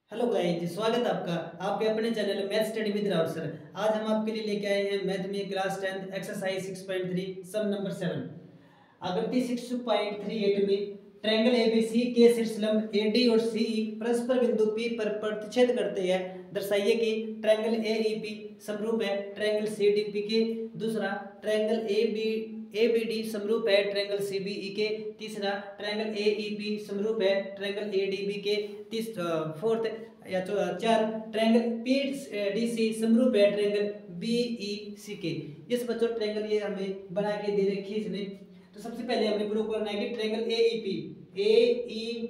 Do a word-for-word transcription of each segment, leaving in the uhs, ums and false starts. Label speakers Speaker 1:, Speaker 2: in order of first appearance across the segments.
Speaker 1: Hello guys, स्वागत है आपका आपके अपने channel math study with Raut sir. आज हम आपके लिए लेके आए हैं मैथ में class tenth exercise six point three sum number seven. आकृति सिक्स पॉइंट थ्री एट में ट्रायंगल एबीसी के शीर्षलंब एडी और सीई परस्पर बिंदु पी पर प्रतिच्छेद करते हैं। दर्शाइए कि ट्रायंगल एईपी समरूप है ट्रायंगल सीडीपी के। दूसरा, ट्रायंगल एबी एबीडी समरूप है ट्रायंगल सीबीई के। तीसरा, ट्रायंगल एईपी समरूप है ट्रायंगल एडीबी के। तीस फोर्थ या चार, ट्रायंगल पीडीसी समरूप है ट्रायंगल बीईसी के। इस बच्चों ट्रायंगल ये हमें बना के दे रखी है इसने। तो सबसे पहले हमने प्रूव करना है कि triangle AEP AE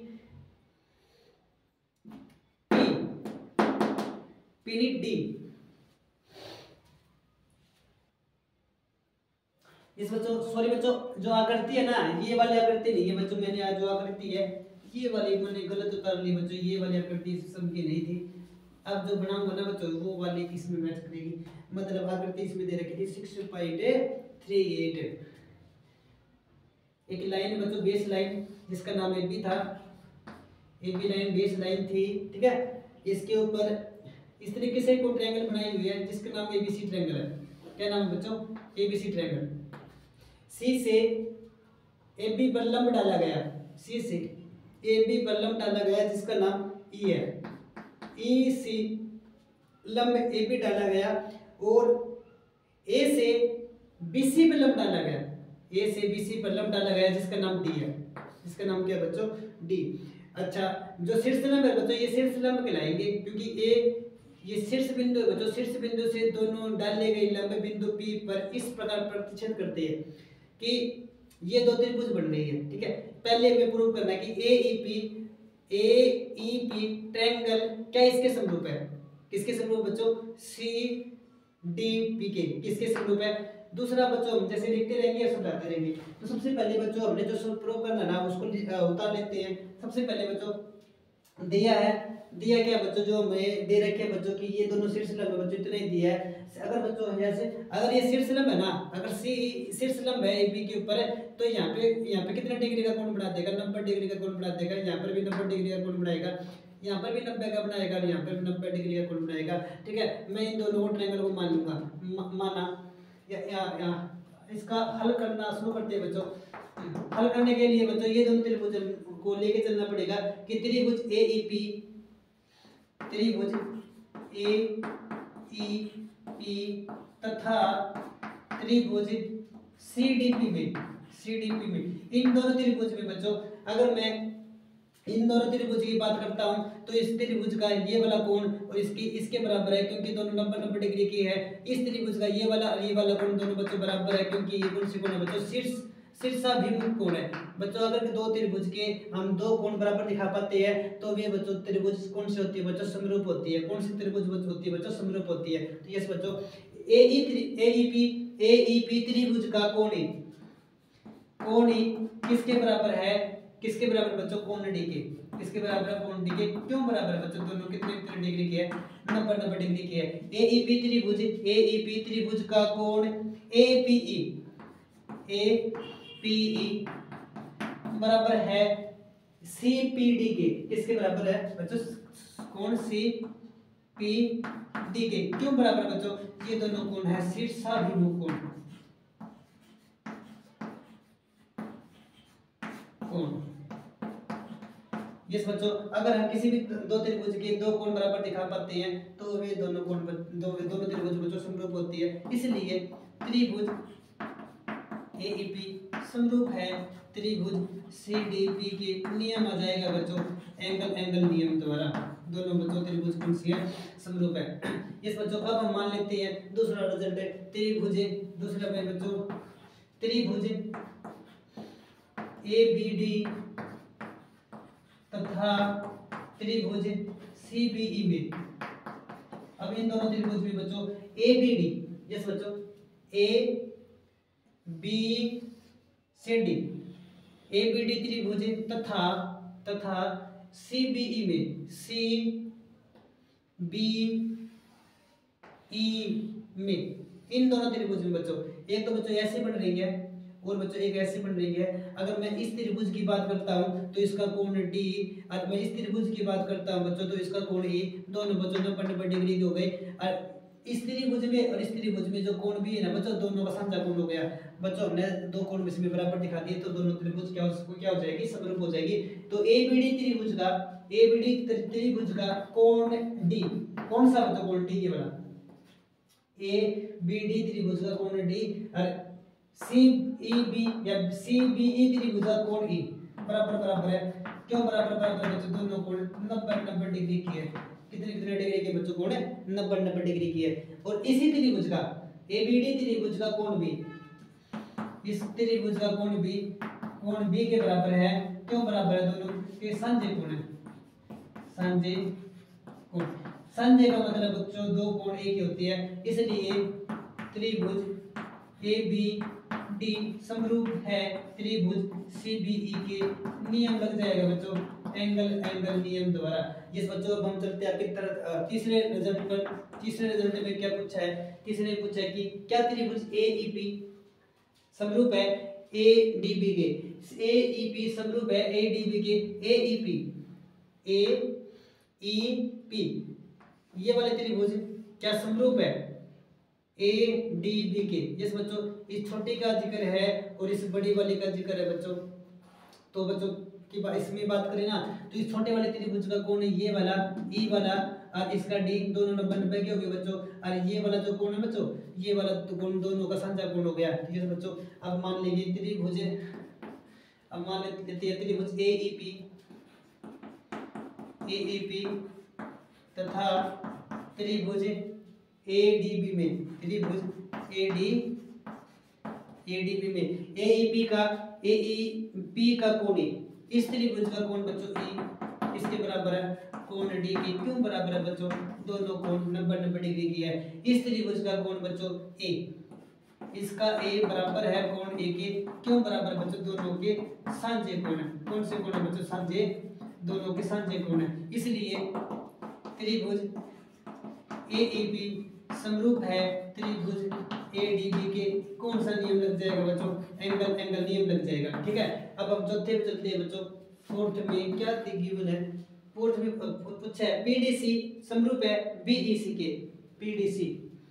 Speaker 1: P D इस बच्चों सॉरी बच्चों जो आकृति है ना, ये वाली आकृति नहीं है बच्चों। मैंने आज जो आकृति है ये वाली मैंने गलत उतार ली बच्चों। ये वाली आकृति सम की नहीं थी। अब जो बनाऊंगा ना बच्चों वो वाली इसमें मैच करेगी। मतलब आकृति इसमें दे रखी थी सिक्स पॉइंट थ्री एट। एक लाइन बच्चों बेस लाइन जिसका नाम ए बी था। A B line base line थी, ठीक है। इसके ऊपर इस तरीके से कोई ट्रायंगल बनाई हुई है जिसका नाम एबीसी ट्रायंगल है। क्या नाम है बच्चों? ABC triangle. सी से ए बी पर लंब डाला गया। सी से ए बी पर लंब डाला गया जिसका नाम ई है। ई सी लंब ए बी डाला गया और ए से बी सी पर लंब डाला गया। ए से बी सी पर लंब डाला गया जिसका नाम डी है। जिसका नाम क्या है बच्चों? डी। अच्छा, जो शीर्ष लंब है बच्चों ये शीर्ष लंब कहलाएंगे क्योंकि ए ये शीर्ष बिंदु है बच्चों। शीर्ष बिंदु से दोनों डाले गए लंब बिंदु पी पर इस प्रकार प्रतिच्छेद करते हैं कि ये दो त्रिभुज बन रही है, ठीक है। पहले हमें प्रूव करना है कि एईपी एईपी ट्रायंगल क्या इसके समरूप है। किसके समरूप बच्चों? सी डी पी के। किसके समरूप है? दूसरा बच्चों हम जैसे लिखते रहेंगे या सुधारते रहेंगे। तो सबसे पहले बच्चों हमने जो प्रूव करना ना उसको उतार लेते हैं। सबसे पहले बच्चों दिया है दिया क्या बच्चों जो हमें दे रखे हैं बच्चों कि ये दोनों शीर्ष लंब बच्चों इतना ही दिया है। अगर बच्चों जैसे अगर ये शीर्ष लंब है ना, अगर सी शीर्ष लंब है एबी के ऊपर है तो यहाँ पे यहाँ पे कितने डिग्री का कोण बना देगा? नब्बे डिग्री का कोण बना देगा। यहाँ पर भी नब्बे डिग्री का कोण बनाएगा। यहाँ पर भी नब्बे का बनाएगा और यहाँ पर भी नब्बे डिग्री का कोण बनाएगा, ठीक है। मैं इन दोनों को ट्रायंगल को मान लूंगा। माना या, या, या इसका हल करना शुरू करते हैं बच्चों। हल करने के लिए बच्चों ये दोनों त्रिभुज को लेके चलना पड़ेगा कि त्रिभुज एईपी त्रिभुज ए ई पी तथा त्रिभुज सीडीपी में सीडीपी में इन दोनों त्रिभुज में बच्चों अगर मैं इन दोनों त्रिभुज की बात करता हूं तो इस त्रिभुज का ये वाला कोण और इसकी इसके बराबर है क्योंकि दोनों नब्बे नब्बे डिग्री की है। इस त्रिभुज का ये वाला ये वाला कोण दोनों बच्चों बराबर है क्योंकि ये कौन सी कोण है बच्चों? शीर्ष शीर्षाभिमुख कोण है बच्चों। अगर दो त्रिभुज के हम दो कोण बराबर दिखा पाते हैं तो वे बच्चों त्रिभुज कौन सी होती है बच्चों? समरूप होती है। कौन सी त्रिभुज होती है बच्चों? समरूप होती है। तो यस बच्चों एईपी एईपी त्रिभुज का कोण कोण किसके बराबर है? किसके बराबर बच्चों? कोण डी के। किसके बराबर है? कोण डी के। क्यों बराबर है बच्चों? दोनों कितने कितने डिग्री की है? नब्बे नब्बे डिग्री की है। एईपी त्रिभुज एईपी त्रिभुज का कोण एपीई एपीई बराबर है सीपीडी के। किसके बराबर है बच्चों? कोण सीपीडी के। क्यों बराबर है बच्चों? ये दोनों कोण है शीर्षाभिमुख कोण कोण। यस बच्चों, अगर हम किसी भी दो त्रिभुज के दो कोण बराबर दिखा पाते हैं तो वे दोनों कोण दो दोनों त्रिभुज बच्चों समरूप होती है। इसलिए त्रिभुज एईपी समरूप है त्रिभुज सीडीपी के। नियम आ जाएगा बच्चों एंगल एंगल नियम द्वारा। दोनों बच्चों त्रिभुज कौन सी है? समरूप है। यस बच्चों, अब हम मान लेते हैं दूसरा रिजल्ट है त्रिभुज दूसरा है बच्चों त्रिभुज एबीडी तथा त्रिभुज सीबीई में। अब इन दोनों त्रिभुज में बच्चों एबीडी यस बच्चों A B C D ABD त्रिभुज तथा तथा सीबीई में सी बी ई में इन दोनों त्रिभुज में बच्चों एक तो बच्चों ऐसे बन रही है और बच्चों एक ऐसी बन रही है, अगर मैं इस त्रिभुज की बात करता हूँ तो इसका कोण डी, और मैं इस त्रिभुज की बात करता हूँ बच्चों तो इसका कोण ई, दोनों बच्चों नब्बे नब्बे डिग्री के हो गए। और इस त्रिभुज में और इस त्रिभुज में जो कोण भी है ना बच्चों, दोनों का साझा कोण हो गया। बच्चों हमने दो कोण इसमें बराबर दिखा दिए, तो दोनों त्रिभुज क्या हो क्या हो जाएगी, समरूप हो जाएगी। तो ए बी डी त्रिभुज का ए बी डी त्रिभुज का कोण डी, कौन सा बच्चों कोण डी, ये वाला ए बी डी त्रिभुज का कोण डी, और सी ई बी या सी बी ई त्रिभुज का कोण ई बराबर बराबर है। क्यों बराबर बराबर बच्चों, दोनों कोण नब्बे नब्बे डिग्री की है। कितने कितने डिग्री के बच्चों कोण है, नब्बे नब्बे डिग्री की है। और इसी त्रिभुज का ए बी डी त्रिभुज का कोण भी, इस त्रिभुज का कोण भी कोण बी के बराबर है। क्यों बराबर है, दोनों के साझे कोण है, साझे कोण। साझे का मतलब बच्चों दो कोण एक ही होती है, इसलिए त्रिभुज ए बी डी समरूप है त्रिभुज सी बी ई के। नियम लग जाएगा बच्चों एंगल एंगल नियम द्वारा। जिस बच्चों अब हम चलते हैं आपकी तरफ तीसरे रिजल्ट पर। तीसरे रिजल्ट में क्या पूछा है, तीसरे ने पूछा है कि क्या त्रिभुज ए ई पी समरूप है ए डी बी के। ए ई पी समरूप है ए डी बी के। ए E P A E P ये वाले त्रिभुज क्या समरूप है ए डी बी के। जिस बच्चों इस छोटी का जिक्र है और इस बड़ी वाली का जिक्र है बच्चों, तो बच्चों की बात इसमें बात करें ना तो इस छोटे वाले त्रिभुज का कोण है ये वाला ई वाला, और इसका डी, दोनों नब्बे नब्बे के हो गए बच्चों। और ये वाला जो कोण है बच्चों, ये वाला तो कोण दोनों का साझा कोण हो गया। ठीक है बच्चों, अब मान लीजिए त्रिभुज, अब मान लेते हैं त्रिभुज ए E P A E P तथा त्रिभुज ए डी बी में, त्रिभुज A D A D B में ए ई पी का ए ई पी का कोण इस त्रिभुज का कोण बच्चों ई इसके बराबर है कोण डी की। क्यों बराबर है बच्चों, दोनों कोण नब्बे नब्बे डिग्री की है। इस त्रिभुज का कोण बच्चों ए, इसका ए बराबर है कोण ए के। क्यों बराबर है बच्चों, दोनों के साझे कोण है। कौन से कोण है बच्चों, साझे, दोनों के साझे कोण है। इसलिए त्रिभुज ए ई पी समरूप है त्रिभुज ए डी बी के। कौन सा नियम लग जाएगा बच्चों, एंगल एंगल नियम लग जाएगा। ठीक है, अब हम चौथे पे चलते हैं बच्चों। फोर्थ में क्या गिवन है, फोर्थ में पूछा है पीडीसी समरूप है बीईसी के। पीडीसी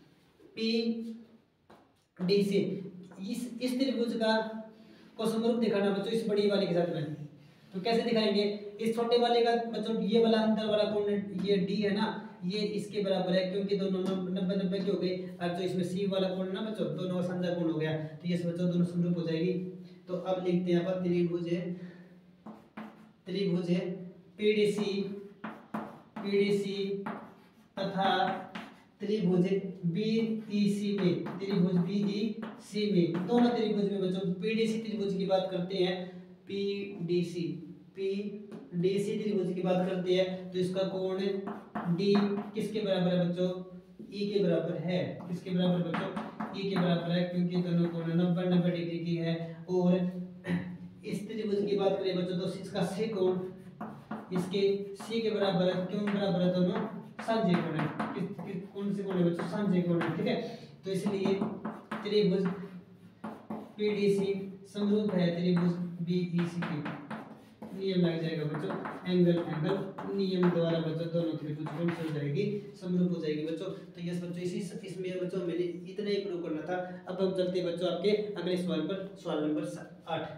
Speaker 1: पीडीसी इस इस त्रिभुज का को समरूप दिखाना बच्चों इस बड़ी वाले के साथ में। तो कैसे दिखाएंगे, इस छोटे वाले का बच्चों ये वाला अंदर वाला कोण ये डी है ना, ये इसके बराबर है क्योंकि दोनों नब्बे नब्बे की हो गई। और जो इसमें सी वाला कोण ना बच्चों, दोनों का साझा कोण हो गया, तो ये बच्चों दोनों समरूप हो जाएगी। तो अब लिखते हैं अपन त्रिभुज है त्रिभुज है पीडीसी पीडीसी तथा त्रिभुज बीईसी में, त्रिभुज बीईसी में, दोनों त्रिभुज में बच्चों पीडीसी त्रिभुज की बात करते हैं। पीडीसी पीडीसी त्रिभुज की बात करते हैं तो इसका कोण डी किसके बराबर है बच्चों, ई के बराबर है। किसके बराबर बच्चों, ई के बराबर है क्योंकि दोनों कोण नब्बे नब्बे डिग्री की है। और इस त्रिभुज की बात करें बच्चों तो इसका सी कोण इसके सी के बराबर है। क्यों बराबर है, दोनों साझे कोण है। किस, किस कौन से कोण है बच्चों, साझे कोण है। ठीक है, तो इसलिए त्रिभुज पीडीसी समरूप है त्रिभुज बीईसी के। नियम लग जाएगा बच्चों एंगल एंगल नियम द्वारा बच्चों दोनों त्रिभुज कौन सी हो जाएगी, समरूप हो जाएगी बच्चों। तो यस बच्चों इसी इसमें बच्चों मैंने इतना ही प्रूव करना था। अब हम चलते हैं बच्चों आपके अगले सवाल पर, सवाल नंबर आठ।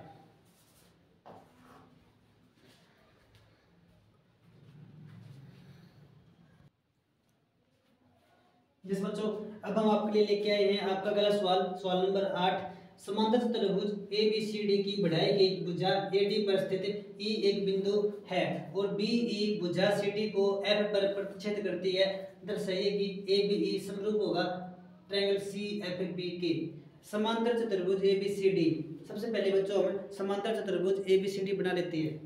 Speaker 1: जिस बच्चों अब हम आपके लिए लेके आए हैं आपका अगला सवाल, सवाल नंबर आठ। समांतर चतुर्भुज ए बी सी डी की बढ़ाई गई भुजा ए डी पर स्थित ई एक बिंदु है और बी ई भुजा सी डी को एफ पर प्रतिच्छेद करती है। दर्शाइए कि ए बी ई समरूप होगा ट्रायंगल सी एफ बी के। समांतर चतुर्भुज ए बी सी डी, सबसे पहले बच्चों हम समांतर चतुर्भुज ए बी सी डी बना लेते हैं।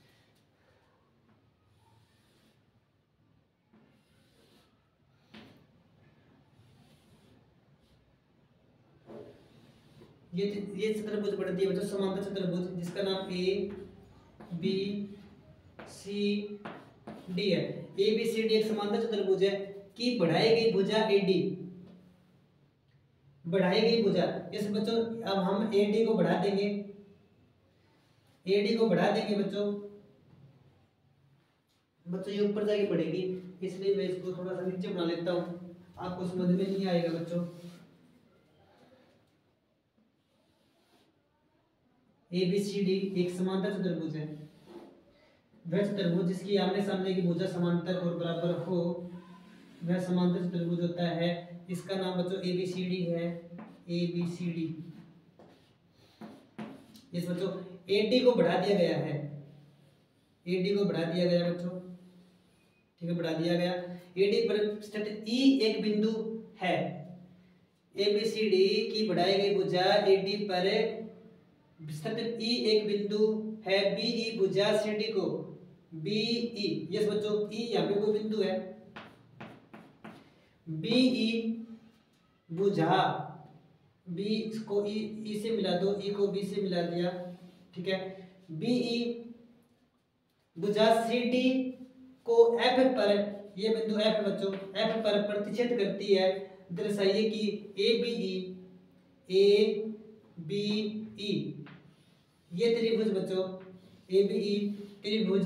Speaker 1: ये ये चतुर्भुज बनती है बच्चों समांतर चतुर्भुज, जिसका नाम ए बी सी डी है। ए बी सी डी एक समांतर चतुर्भुज है कि बढ़ाई गई भुजा ए डी बढ़ाई गई भुजा। इस बच्चों अब हम ए डी को बढ़ा देंगे, ए डी को बढ़ा देंगे बच्चों बच्चों ये ऊपर जाके बढ़ेगी, इसलिए मैं इसको थोड़ा सा नीचे बना लेता हूँ, आपको समझ में नहीं आएगा बच्चों। ए बी सी डी एक समांतर चतुर्भुज है। वह चतुर्भुज जिसकी आमने सामने की भुजा समांतर और बराबर हो वह समांतर चतुर्भुज होता है। इसका नाम बच्चों ए बी सी डी है, ए बी सी डी। इस बच्चों ए डी को बढ़ा दिया गया है, ए डी को बढ़ा दिया गया बच्चों, ठीक है, बढ़ा दिया गया। ए डी पर स्थित ई एक बिंदु है। ए बी सी डी की बढ़ाई गई भुजा ए डी पर स्थित ई एक बिंदु है। बी ई भुजा सी डी को बी ई, यस बच्चों ई यहाँ पे कोई बिंदु है, बी ई भुजा, बी को ई ई से मिला दो, ई को बी से मिला दिया, ठीक है। बी ई भुजा सी डी को एफ पर, ये बिंदु एफ बच्चों एफ पर प्रतिच्छेद करती है। दर्शाइए कि A B E, A B E ये त्रिभुज बच्चों ए बी ई त्रिभुज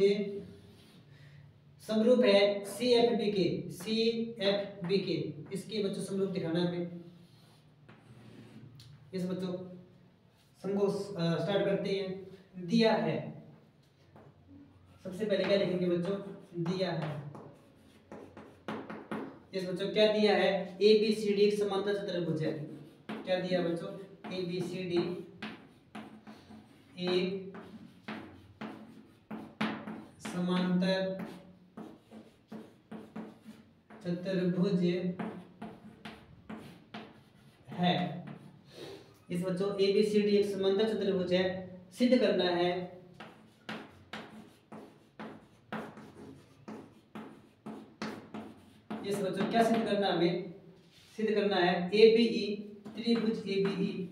Speaker 1: समरूप है सी एफ बी के, सी एफ बी के। इसके बच्चों समरूप दिखाना हमें। इस बच्चों समको स्टार्ट करते हैं। दिया है, सबसे पहले क्या लिखेंगे बच्चों, दिया है। इस बच्चों क्या दिया है, ए बी सी डी एक समांतर चतुर्भुज है। क्या दिया बच्चों, ए बी सी डी एक समांतर चतुर्भुज है। इस बच्चों ए बी सी डी एक समांतर चतुर्भुज है, सिद्ध करना है इस बच्चों क्या सिद्ध करना हमें, सिद्ध करना है ए बी ई त्रिभुज ए बी ई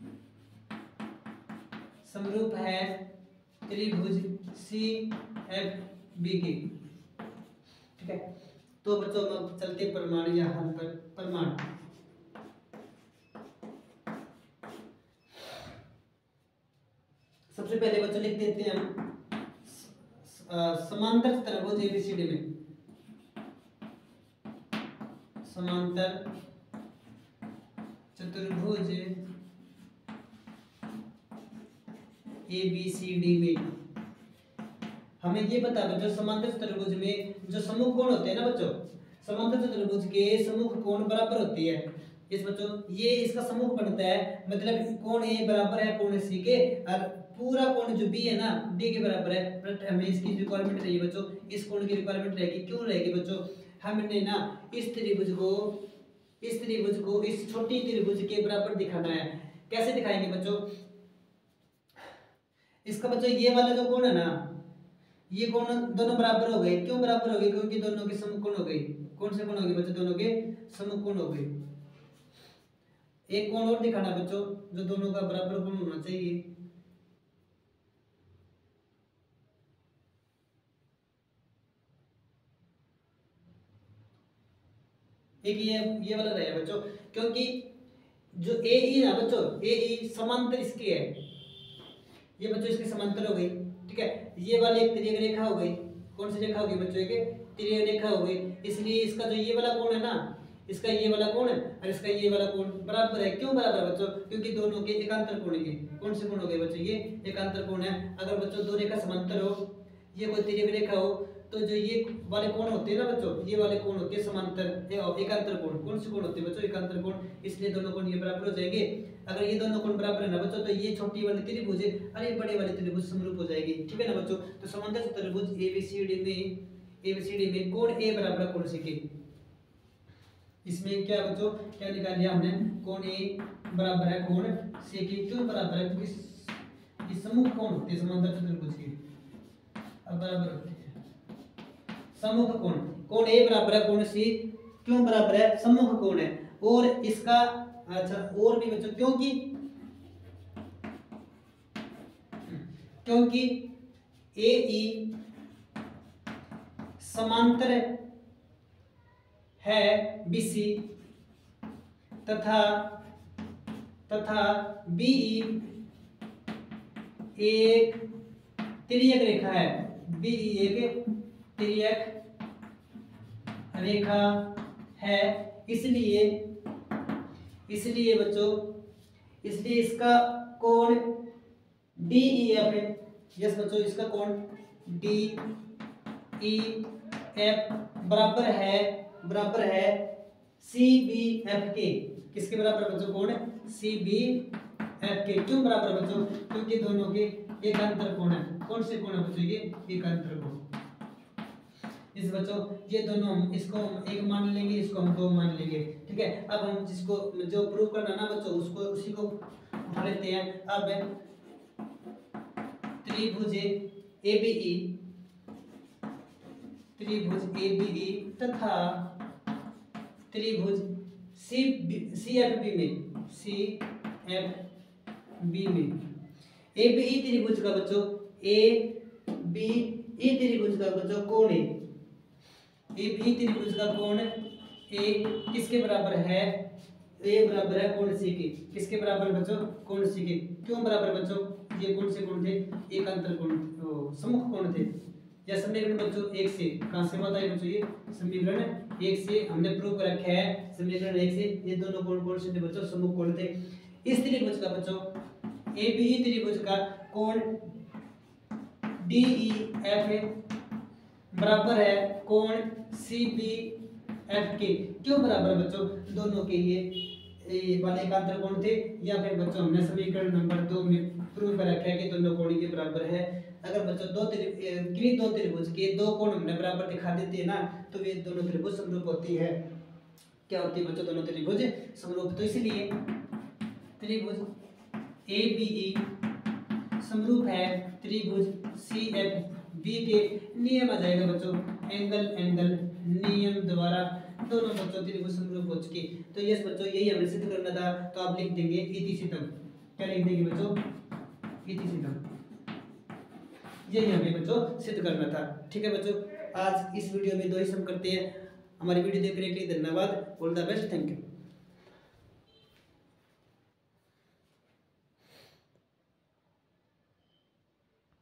Speaker 1: समरूप है त्रिभुज सी एफ बी के, ठीक है। तो बच्चों हम चलते प्रमाण या हल पर। प्रमाण सबसे पहले बच्चों लिख देते हैं हम समांतर चतुर्भुज एबीसीडी में, समांतर चतुर्भुज एबीसीडी में हमें ये पता है बच्चों समांतर चतुर्भुज में जो समूह कोण होते हैं ना बच्चों, समांतर चतुर्भुज के समूह कोण बराबर होती है। इस बच्चों ये इसका समूह बनता है, मतलब कोण ए बराबर है कोण सी के, और पूरा कोण जो बी है ना डी के बराबर है। बट हमें इसकी रिक्वायरमेंट रहेगी बच्चों, इस कोण की रिक्वायरमेंट रहेगी। क्यों रहेगी बच्चों, हमने ना इस त्रिभुज को इस त्रिभुज को इस छोटी त्रिभुज के बराबर दिखाना है। कैसे दिखाएंगे बच्चों, इसका बच्चों ये वाला जो कोण है ना, ये कोण दोनों बराबर हो गए। क्यों बराबर हो गए, क्योंकि दोनों के समकोण हो गए। कौन से कोण हो गए बच्चों, दोनों के समकोण हो गए। एक कोण और दिखाना बच्चों जो दोनों का बराबर कोण होना चाहिए। एक ये ये वाला रहेगा बच्चों, क्योंकि जो ए ई ना बच्चों, ए ई समांतर इसके है, ये बच्चों इसके समांतर हो गई, ठीक है। ये वाली एक तिर्यक रेखा हो गई। कौन सी रेखा होगी बच्चों, एक तिर्यक रेखा हो गई। इसलिए इसका जो ये वाला कोण है ना, इसका ये वाला कोण है और इसका ये वाला कोण बराबर है। क्यों बराबर है बच्चों, क्योंकि दोनों के एकांतर कोण है। कौन से कोण हो गए बच्चों, ये एकांतर कोण है। अगर बच्चों दो रेखा समांतर हो, ये कोई तिर्यक रेखा हो, तो जो ये वाले कोण होते हैं ना बच्चों, ये वाले कोण होते हैं समांतर एकांतर कोण। कौन से कोण होते हैं बच्चों, एकांतर कोण। इसलिए दोनों कोण ये बराबर हो जाएंगे। अगर ये दोनों कोण बराबर है ना बच्चों, तो ये छोटी वाली त्रिभुज और ये बड़ी वाली त्रिभुज समरूप हो जाएगी, ठीक है ना बच्चों। तो समांतर त्रिभुज एबीसीडी में एबीसीडी में कोण ए बराबर है कोण सी के। इसमें क्या बच्चों, क्या निकाल लिया हमने, कोण ए बराबर है कोण सी के। क्यों बराबर है, क्योंकि ये समूह कोण होते हैं समांतर चतुर्भुज के, अब बराबर होते हैं समूह कोण। कोण ए बराबर है कोण सी, क्यों बराबर है, समूह कोण है। और इसका अच्छा और भी बच्चों, क्योंकि क्योंकि ए ई समांतर है बीसी तथा तथा बीई एक तिर्यक रेखा है। बीई एक तिर्यक रेखा है, इसलिए इसलिए बच्चों इसलिए इसका कोण डी ई एफ है। यस बच्चों, इसका कोण डी ई एफ बराबर है बराबर है सी बी एफ के। किसके बराबर बच्चों? कोण सी बी एफ के। क्यों बराबर बच्चों? क्योंकि दोनों के एकांतर कोण है। कौन से कोण है बच्चों? ये एकांतर कोण। इस बच्चों ये दोनों हम इसको हम एक मान लेंगे, इसको हम दो मान लेंगे, ठीक है। अब हम जिसको जो प्रूव करना ना बच्चों उसको उसी को उठा लेते हैं। अब त्रिभुज ए बी ई त्रिभुज ए बी ई तथा त्रिभुज सी सी एफ बी में सी एफ बी में ए बी ई त्रिभुज का बच्चों ए बी ई त्रिभुज का बच्चों कोण है। ए बी त्रिभुज का कोण ए किसके बराबर है? ए बराबर है कोण सी के। किसके बराबर बच्चों? कोण सी के। क्यों बराबर बच्चों? ये कौन से कोण थे? एकांतर कोण, सम्मुख कोण थे। या समीकरण बच्चों एक से कहां से बताइए बच्चों? ये समीकरण एक से हमने प्रूव कर रखा है। समीकरण एक से ये दोनों कोण कौन से थे बच्चों? सम्मुख कोण थे। इस त्रिभुज का बच्चों ए बी ई त्रिभुज का कोण डी ई एफ बराबर है कोण सी बी एफ के। क्यों बराबर बच्चों? दोनों के ये वाले एकांतर कोण थे। या फिर बच्चों हमने समीकरण नंबर दो में प्रूव कर रखा है कि दोनों कोण के बराबर है। अगर बच्चों दो किन्हीं दो त्रिभुज के दो कोण हमने बराबर दिखा देते हैं ना, तो वे दोनों त्रिभुज समरूप होती है। क्या होती है बच्चों? दोनों त्रिभुज समरूप। तो इसलिए त्रिभुज ए बी ई समरूप है त्रिभुज सी एफ बी के। नियम आ जाएगा बच्चों एंगल एंगल नियम द्वारा दोनों बच्चों त्रिभुज समरूप हो चुके। तो यस बच्चों यही हमें सिद्ध करना था। तो आप लिख देंगे इति सिद्धम। क्या लिख देंगे बच्चों? इति सिद्धम। यही हमें बच्चों सिद्ध करना था, ठीक है बच्चों। आज इस वीडियो में दो ही सम करते हैं। हमारी वीडियो देखने के लिए धन्यवाद। All the best, thank you.